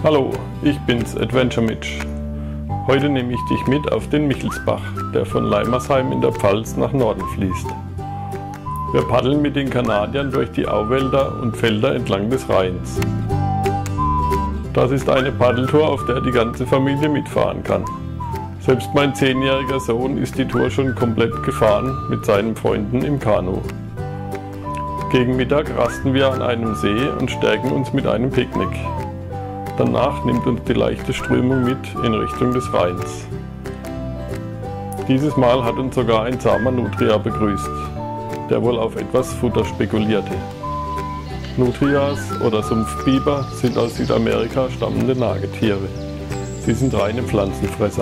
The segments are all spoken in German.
Hallo, ich bin's, Adventure Mitch. Heute nehme ich dich mit auf den Michelsbach, der von Leimersheim in der Pfalz nach Norden fließt. Wir paddeln mit den Kanadiern durch die Auwälder und Felder entlang des Rheins. Das ist eine Paddeltour, auf der die ganze Familie mitfahren kann. Selbst mein 10-jähriger Sohn ist die Tour schon komplett gefahren mit seinen Freunden im Kanu. Gegen Mittag rasten wir an einem See und stärken uns mit einem Picknick. Danach nimmt uns die leichte Strömung mit in Richtung des Rheins. Dieses Mal hat uns sogar ein zahmer Nutria begrüßt, der wohl auf etwas Futter spekulierte. Nutrias oder Sumpfbiber sind aus Südamerika stammende Nagetiere. Sie sind reine Pflanzenfresser.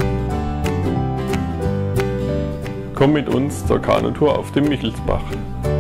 Komm mit uns zur Kanutour auf dem Michelsbach.